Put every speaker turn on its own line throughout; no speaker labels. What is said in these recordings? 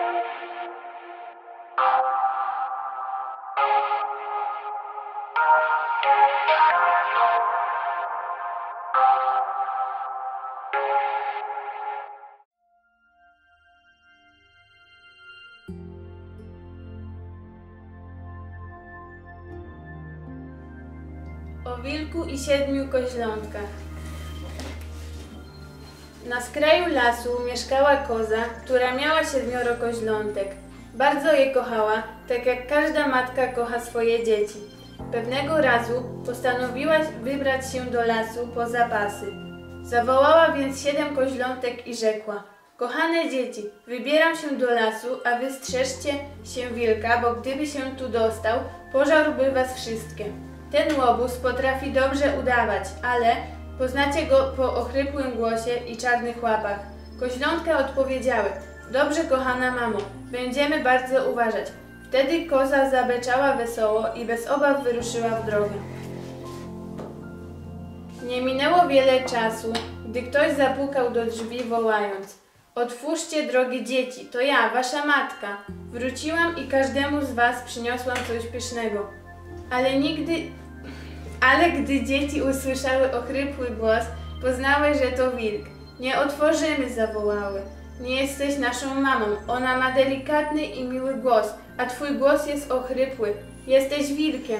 O wilku i 7 koźlątkach. Na skraju lasu mieszkała koza, która miała 7 koźlątek. Bardzo je kochała, tak jak każda matka kocha swoje dzieci. Pewnego razu postanowiła wybrać się do lasu po zapasy. Zawołała więc 7 koźlątek i rzekła: kochane dzieci, wybieram się do lasu, a wy strzeżcie się wilka, bo gdyby się tu dostał, pożarłby was wszystkie. Ten łobuz potrafi dobrze udawać, ale poznacie go po ochrypłym głosie i czarnych łapach. Koźlątka odpowiedziały: dobrze, kochana mamo, będziemy bardzo uważać. Wtedy koza zabeczała wesoło i bez obaw wyruszyła w drogę. Nie minęło wiele czasu, gdy ktoś zapukał do drzwi, wołając: otwórzcie, drogie dzieci, to ja, wasza matka. Wróciłam i każdemu z was przyniosłam coś pysznego. Ale gdy dzieci usłyszały ochrypły głos, poznały, że to wilk. Nie otworzymy, zawołały. Nie jesteś naszą mamą. Ona ma delikatny i miły głos, a twój głos jest ochrypły. Jesteś wilkiem.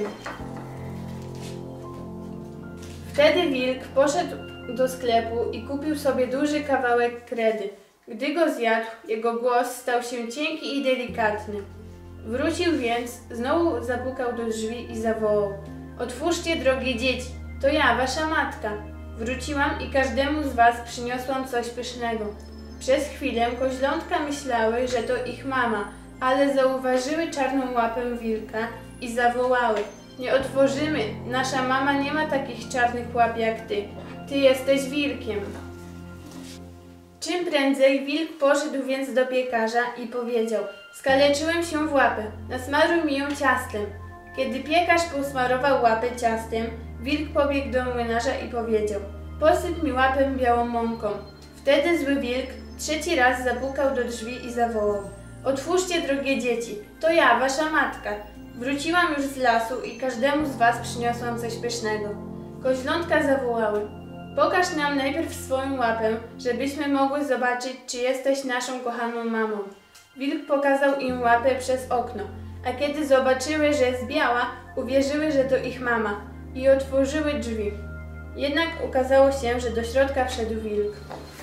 Wtedy wilk poszedł do sklepu i kupił sobie duży kawałek kredy. Gdy go zjadł, jego głos stał się cienki i delikatny. Wrócił więc, znowu zapukał do drzwi i zawołał: otwórzcie, drogie dzieci, to ja, wasza matka. Wróciłam i każdemu z was przyniosłam coś pysznego. Przez chwilę koźlątka myślały, że to ich mama, ale zauważyły czarną łapę wilka i zawołały: nie otworzymy, nasza mama nie ma takich czarnych łap jak ty. Ty jesteś wilkiem. Czym prędzej wilk poszedł więc do piekarza i powiedział: skaleczyłem się w łapę, nasmaruj mi ją ciastem. Kiedy piekarz posmarował łapę ciastem, wilk pobiegł do młynarza i powiedział: posyp mi łapę białą mąką. Wtedy zły wilk 3. raz zapukał do drzwi i zawołał: otwórzcie, drogie dzieci, to ja, wasza matka. Wróciłam już z lasu i każdemu z was przyniosłam coś pysznego. Koźlątka zawołały: pokaż nam najpierw swoją łapę, żebyśmy mogły zobaczyć, czy jesteś naszą kochaną mamą. Wilk pokazał im łapę przez okno, a kiedy zobaczyły, że jest biała, uwierzyły, że to ich mama i otworzyły drzwi. Jednak okazało się, że do środka wszedł wilk.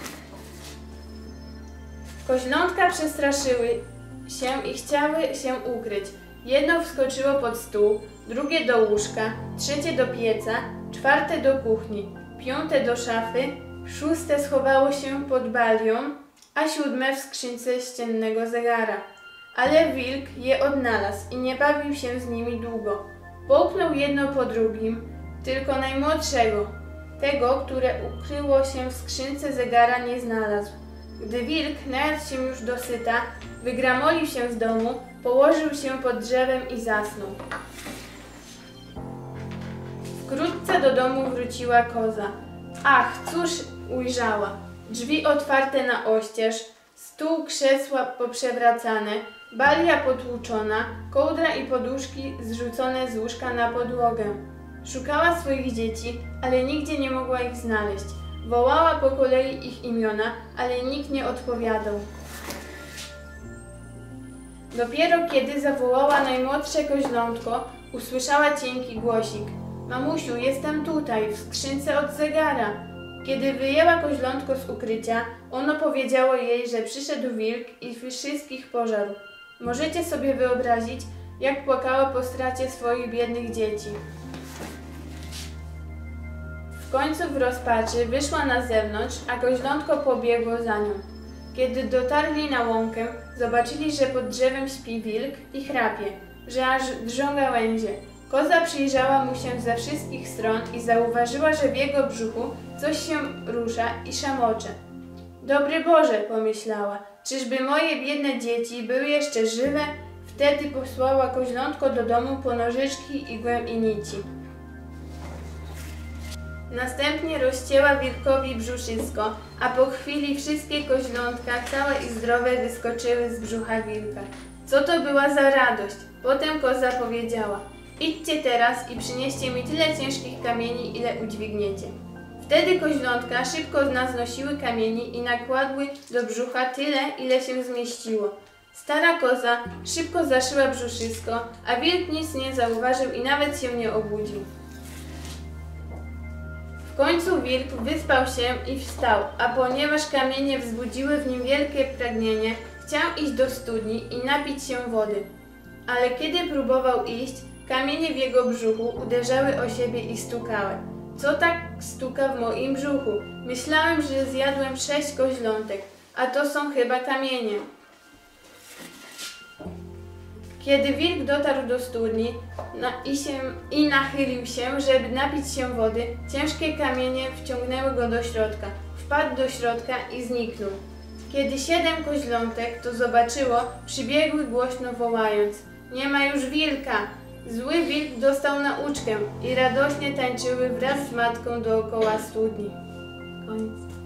Koźlątka przestraszyły się i chciały się ukryć. Jedno wskoczyło pod stół, drugie do łóżka, 3 do pieca, 4 do kuchni, 5 do szafy, 6 schowało się pod balią, a 7 w skrzynce ściennego zegara. Ale wilk je odnalazł i nie bawił się z nimi długo. Połknął jedno po drugim, tylko najmłodszego. Tego, które ukryło się w skrzynce zegara, nie znalazł. Gdy wilk najadł się już dosyta, wygramolił się z domu, położył się pod drzewem i zasnął. Wkrótce do domu wróciła koza. Ach, cóż ujrzała! Drzwi otwarte na oścież, stół, krzesła poprzewracane, balia potłuczona, kołdra i poduszki zrzucone z łóżka na podłogę. Szukała swoich dzieci, ale nigdzie nie mogła ich znaleźć. Wołała po kolei ich imiona, ale nikt nie odpowiadał. Dopiero kiedy zawołała najmłodsze koźlątko, usłyszała cienki głosik: mamusiu, jestem tutaj, w skrzynce od zegara. Kiedy wyjęła koźlątko z ukrycia, ono powiedziało jej, że przyszedł wilk i wszystkich pożarł. Możecie sobie wyobrazić, jak płakała po stracie swoich biednych dzieci. W końcu w rozpaczy wyszła na zewnątrz, a koźlątko pobiegło za nią. Kiedy dotarli na łąkę, zobaczyli, że pod drzewem śpi wilk i chrapie, że aż drżą gałęzie. Koza przyjrzała mu się ze wszystkich stron i zauważyła, że w jego brzuchu coś się rusza i szamocze. Dobry Boże, pomyślała, czyżby moje biedne dzieci były jeszcze żywe? Wtedy posłała koźlątko do domu po nożyczki, igłę i nici. Następnie rozcięła wilkowi brzuszysko, a po chwili wszystkie koźlątka, całe i zdrowe, wyskoczyły z brzucha wilka. Co to była za radość? Potem koza powiedziała: idźcie teraz i przynieście mi tyle ciężkich kamieni, ile udźwigniecie. Wtedy koźlątka szybko znosiły kamieni i nakładły do brzucha tyle, ile się zmieściło. Stara koza szybko zaszyła brzuszysko, a wilk nic nie zauważył i nawet się nie obudził. W końcu wilk wyspał się i wstał, a ponieważ kamienie wzbudziły w nim wielkie pragnienie, chciał iść do studni i napić się wody. Ale kiedy próbował iść, kamienie w jego brzuchu uderzały o siebie i stukały. Co tak stuka w moim brzuchu? Myślałem, że zjadłem 6 koźlątek, a to są chyba kamienie. Kiedy wilk dotarł do studni i nachylił się, żeby napić się wody, ciężkie kamienie wciągnęły go do środka. Wpadł do środka i zniknął. Kiedy 7 koźlątek to zobaczyło, przybiegły głośno wołając: nie ma już wilka! Zły wilk dostał nauczkę i radośnie tańczyły wraz z matką dookoła studni. Koniec.